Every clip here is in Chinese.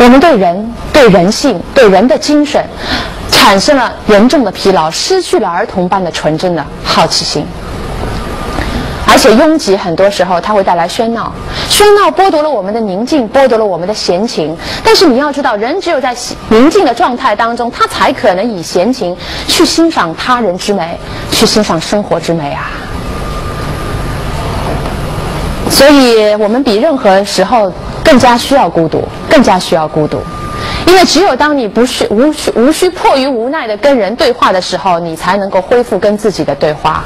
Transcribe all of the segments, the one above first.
我们对人、对人性、对人的精神产生了严重的疲劳，失去了儿童般的纯真的好奇心。而且拥挤很多时候它会带来喧闹，喧闹剥夺了我们的宁静，剥夺了我们的闲情。但是你要知道，人只有在宁静的状态当中，他才可能以闲情去欣赏他人之美，去欣赏生活之美啊。所以我们比任何时候更加需要孤独，更加需要孤独。因为只有当你无需迫于无奈的跟人对话的时候，你才能够恢复跟自己的对话。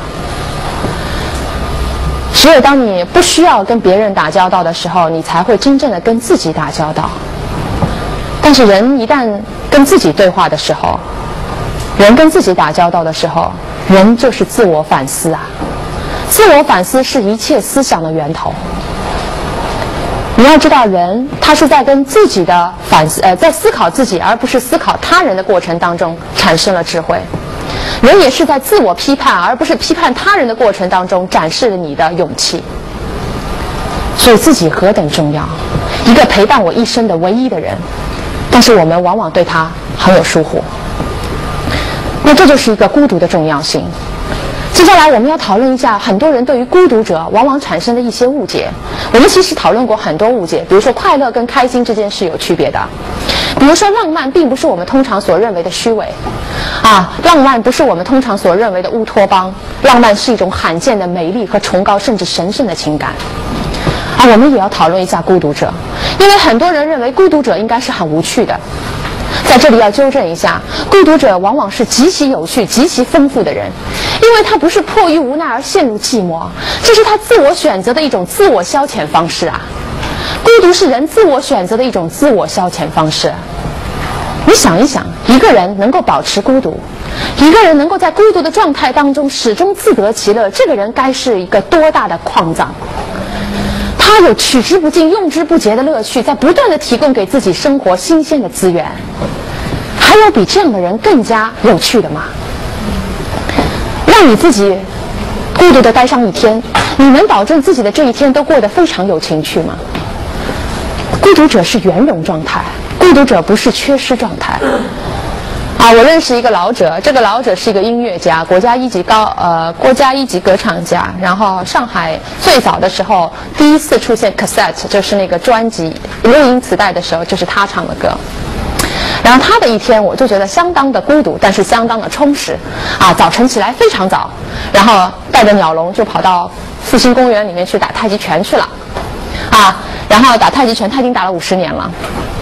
只有当你不需要跟别人打交道的时候，你才会真正的跟自己打交道。但是人一旦跟自己对话的时候，人跟自己打交道的时候，人就是自我反思啊。自我反思是一切思想的源头。你要知道，人他是在跟自己的反思，在思考自己而不是思考他人的过程当中产生了智慧。人也是在自我批判而不是批判他人的过程当中展示了你的勇气。所以自己何等重要，一个陪伴我一生的唯一的人，但是我们往往对他很有疏忽。那这就是一个孤独的重要性。接下来我们要讨论一下很多人对于孤独者往往产生的一些误解。我们其实讨论过很多误解，比如说快乐跟开心之间是有区别的，比如说浪漫并不是我们通常所认为的虚伪浪漫不是我们通常所认为的乌托邦，浪漫是一种罕见的美丽和崇高甚至神圣的情感。我们也要讨论一下孤独者，因为很多人认为孤独者应该是很无趣的。在这里要纠正一下，孤独者往往是极其有趣、极其丰富的人，因为他不是迫于无奈而陷入寂寞，这是他自我选择的一种自我消遣方式啊。孤独是人自我选择的一种自我消遣方式。你想一想，一个人能够保持孤独，一个人能够在孤独的状态当中始终自得其乐，这个人该是一个多大的矿藏。他有取之不尽、用之不竭的乐趣，在不断地提供给自己生活新鲜的资源。还有比这样的人更加有趣的吗？让你自己孤独地待上一天，你能保证自己的这一天都过得非常有情趣吗？孤独者是圆融状态，孤独者不是缺失状态。我认识一个老者，这个老者是一个音乐家，国家一级歌唱家。然后上海最早的时候，第一次出现 cassette， 就是那个专辑录音磁带的时候，就是他唱的歌。然后他的一天，我就觉得相当的孤独，但是相当的充实。早晨起来非常早，然后带着鸟笼就跑到复兴公园里面去打太极拳去了。然后打太极拳，他已经打了50年了，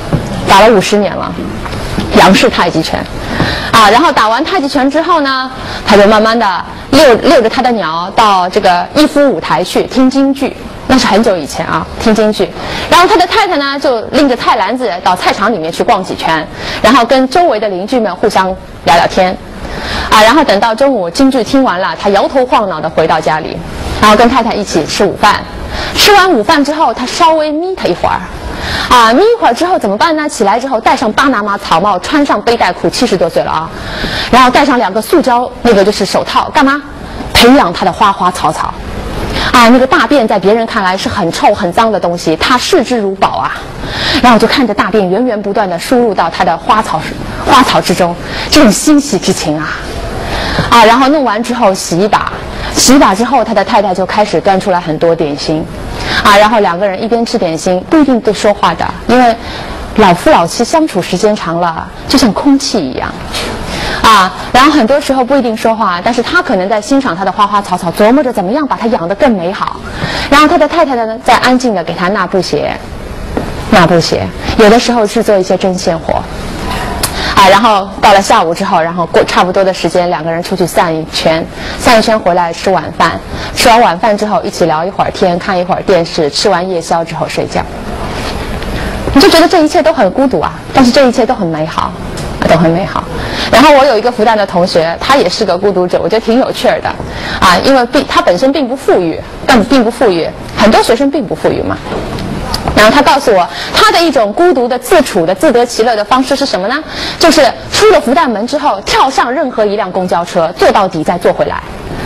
杨氏太极拳。然后打完太极拳之后呢，他就慢慢的遛着他的鸟到这个逸夫舞台去听京剧，那是很久以前听京剧。然后他的太太呢，就拎着菜篮子到菜场里面去逛几圈，然后跟周围的邻居们互相聊聊天。然后等到中午京剧听完了，他摇头晃脑的回到家里，然后跟太太一起吃午饭。吃完午饭之后，他稍微眯他一会儿。眯一会儿之后怎么办呢？起来之后戴上巴拿马草帽，穿上背带裤，70多岁了然后戴上2个塑胶就是手套，干嘛？培养他的花花草草。那个大便在别人看来是很臭很脏的东西，他视之如宝然后就看着大便源源不断的输入到他的花草之中，这种欣喜之情然后弄完之后洗一把之后，他的太太就开始端出来很多点心然后2个人一边吃点心，不一定对说话的，因为老夫老妻相处时间长了，就像空气一样然后很多时候不一定说话，但是他可能在欣赏他的花花草草，琢磨着怎么样把它养得更美好。然后他的太太呢，在安静的给他纳布鞋，有的时候制作一些针线活然后到了下午之后，然后过差不多的时间，2个人出去散一圈回来吃晚饭，吃完晚饭之后一起聊一会儿天，看一会儿电视，吃完夜宵之后睡觉。你就觉得这一切都很孤独但是这一切都很美好。然后我有一个复旦的同学，他也是个孤独者，我觉得挺有趣的因为他本身并不富裕，很多学生并不富裕嘛。然后他告诉我，他的一种孤独的自处的自得其乐的方式是什么呢？就是出了复旦门之后，跳上任何一辆公交车，坐到底再坐回来。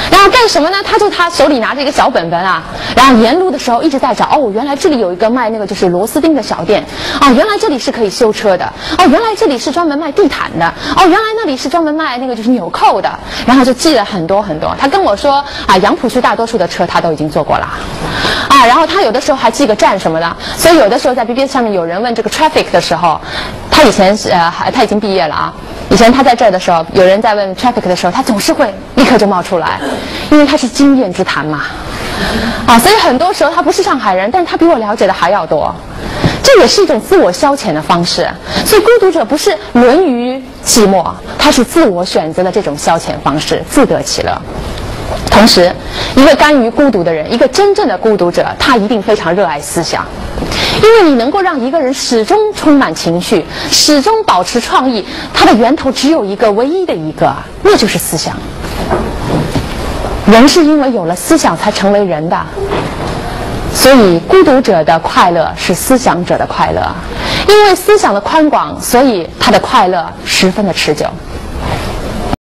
然后干什么呢？他手里拿着一个小本本啊，然后沿路的时候一直在找。哦，原来这里有一个卖那个就是螺丝钉的小店。哦，原来这里是可以修车的。哦，原来这里是专门卖地毯的。哦，原来那里是专门卖那个就是纽扣的。然后就记了很多很多。他跟我说啊，杨浦区大多数的车他都已经坐过了。啊，然后他有的时候还记个站什么的。所以有的时候在 BBS 上面有人问这个 traffic 的时候，他以前他已经毕业了啊。以前他在这儿的时候，有人在问 traffic 的时候，他总是会立刻就冒出来，因为他是经验之谈嘛。啊，所以很多时候他不是上海人，但是他比我了解的还要多。这也是一种自我消遣的方式。所以孤独者不是沦于寂寞，他是自我选择的这种消遣方式，自得其乐。同时，一个甘于孤独的人，一个真正的孤独者，他一定非常热爱思想。因为你能够让一个人始终充满情绪，始终保持创意，它的源头只有一个，唯一的一个，那就是思想。人是因为有了思想才成为人的，所以孤独者的快乐是思想者的快乐。因为思想的宽广，所以他的快乐十分的持久。